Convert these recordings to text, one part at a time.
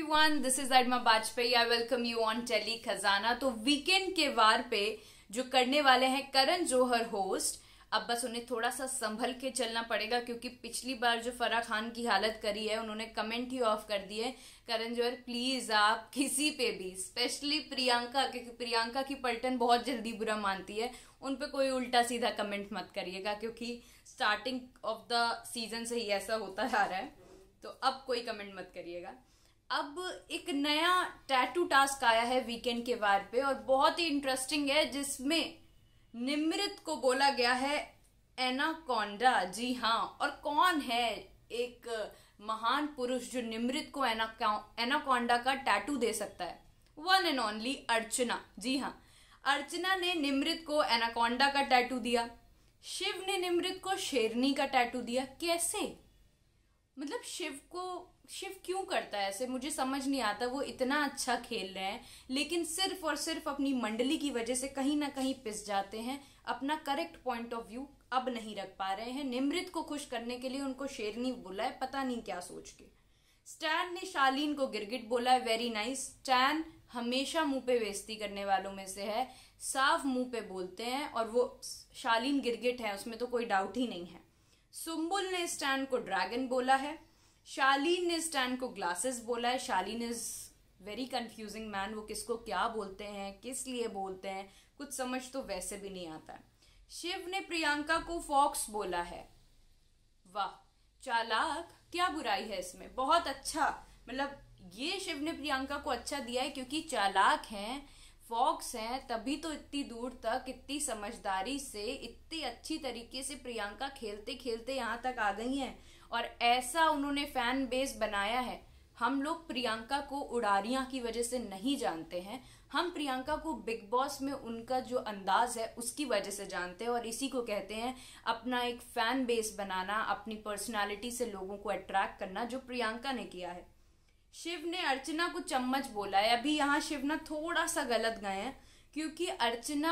Everyone, this is अडमा Bajpai. I welcome you on tele Khazana. तो weekend के वार पे जो करने वाले हैं करण जौहर होस्ट, अब बस उन्हें थोड़ा सा संभल के चलना पड़ेगा क्योंकि पिछली बार जो फराह खान की हालत करी है उन्होंने कमेंट ही ऑफ कर दिए। करण जौहर प्लीज आप किसी पे भी, स्पेशली प्रियंका, क्योंकि प्रियंका की पलटन बहुत जल्दी बुरा मानती है, उन पे कोई उल्टा सीधा कमेंट मत करिएगा क्योंकि स्टार्टिंग ऑफ द सीजन से ही ऐसा होता जा रहा है। तो अब कोई कमेंट मत करिएगा। अब एक नया टैटू टास्क आया है वीकेंड के वार पे और बहुत ही इंटरेस्टिंग है, जिसमें निमृत को बोला गया है एनाकोंडा। जी हाँ, और कौन है एक महान पुरुष जो निमृत को एनाकोंडा का टैटू दे सकता है? One and only Archana. जी हाँ, अर्चना ने निमृत को एनाकोंडा का टैटू दिया। शिव ने निमृत को शेरनी का टैटू दिया। कैसे? मतलब शिव क्यों करता है ऐसे, मुझे समझ नहीं आता। वो इतना अच्छा खेल रहे हैं लेकिन सिर्फ और सिर्फ अपनी मंडली की वजह से कहीं ना कहीं पिस जाते हैं। अपना करेक्ट पॉइंट ऑफ व्यू अब नहीं रख पा रहे हैं। निमृत को खुश करने के लिए उनको शेरनी बोला है, पता नहीं क्या सोच के। स्टैन ने शालीन को गिरगिट बोला है। Very nice. स्टैन हमेशा मुंह पे बेइज्जती करने वालों में से है, साफ मुंह पे बोलते हैं, और वो शालीन गिरगिट है, उसमें तो कोई डाउट ही नहीं है। सुम्बुल ने स्टैन को ड्रैगन बोला है। शालीन ने स्टैन को ग्लासेस बोला है। Shaleen is very confusing man, वो किसको क्या बोलते हैं, किस लिए बोलते हैं, कुछ समझ तो वैसे भी नहीं आता है। शिव ने प्रियंका को फॉक्स बोला है। वाह, चालाक, क्या बुराई है इसमें? बहुत अच्छा। मतलब ये शिव ने प्रियंका को अच्छा दिया है क्योंकि चालाक हैं, फॉक्स हैं, तभी तो इतनी दूर तक, इतनी समझदारी से, इतनी अच्छी तरीके से प्रियंका खेलते खेलते यहाँ तक आ गई हैं। और ऐसा उन्होंने फैन बेस बनाया है। हम लोग प्रियंका को उड़ारियां की वजह से नहीं जानते हैं, हम प्रियंका को बिग बॉस में उनका जो अंदाज है उसकी वजह से जानते हैं, और इसी को कहते हैं अपना एक फैन बेस बनाना, अपनी पर्सनालिटी से लोगों को अट्रैक्ट करना, जो प्रियंका ने किया है। शिव ने अर्चना को चम्मच बोला है। अभी यहाँ शिव ना थोड़ा सा गलत गए हैं क्योंकि अर्चना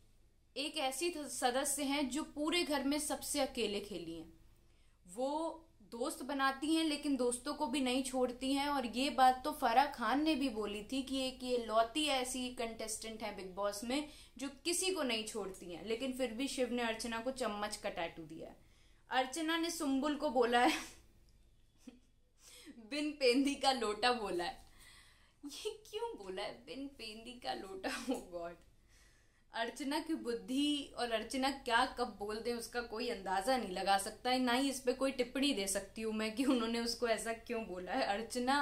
एक ऐसी सदस्य हैं जो पूरे घर में सबसे अकेले खेली हैं। वो दोस्त बनाती हैं लेकिन दोस्तों को भी नहीं छोड़ती हैं, और ये बात तो फराह खान ने भी बोली थी कि एक ये लौती ऐसी कंटेस्टेंट है बिग बॉस में जो किसी को नहीं छोड़ती हैं, लेकिन फिर भी शिव ने अर्चना को चम्मच का टैटू दिया है। अर्चना ने सुम्बुल को बोला है बिन पेंदी का लोटा बोला है। ये क्यों बोला है बिन पेंदी का लोटा? ओ गॉड। अर्चना की बुद्धि और अर्चना क्या कब बोल दे उसका कोई अंदाजा नहीं लगा सकता है, ना ही इस पे कोई टिप्पणी दे सकती हूँ मैं कि उन्होंने उसको ऐसा क्यों बोला है। अर्चना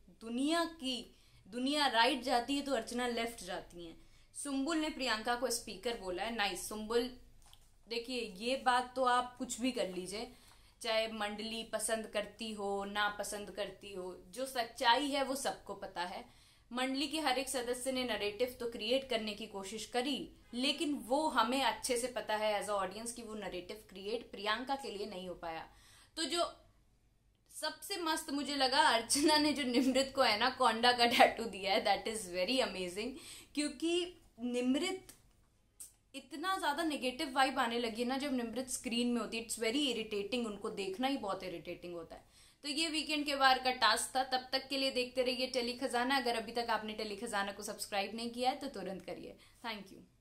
दुनिया राइट जाती है तो अर्चना लेफ्ट जाती है। सुम्बुल ने प्रियंका को स्पीकर बोला है। नाइस सुम्बुल। देखिए, ये बात तो आप कुछ भी कर लीजिए, चाहे मंडली पसंद करती हो ना पसंद करती हो, जो सच्चाई है वो सबको पता है। मंडली के हर एक सदस्य ने नरेटिव तो क्रिएट करने की कोशिश करी, लेकिन वो हमें अच्छे से पता है एज अ ऑडियंस कि वो नरेटिव क्रिएट प्रियंका के लिए नहीं हो पाया। तो जो सबसे मस्त मुझे लगा, अर्चना ने जो निमृत को एनाकोंडा का टैटू दिया है, दैट इज वेरी अमेजिंग। क्योंकि निमृत इतना ज्यादा नेगेटिव वाइब आने लगी है ना जब निमृत स्क्रीन में होती है, इट्स वेरी इरिटेटिंग, उनको देखना ही बहुत इरिटेटिंग होता है। तो ये वीकेंड के वार का टास्क था। तब तक के लिए देखते रहिए टेली खजाना। अगर अभी तक आपने टेली खजाना को सब्सक्राइब नहीं किया है तो तुरंत करिए। Thank you.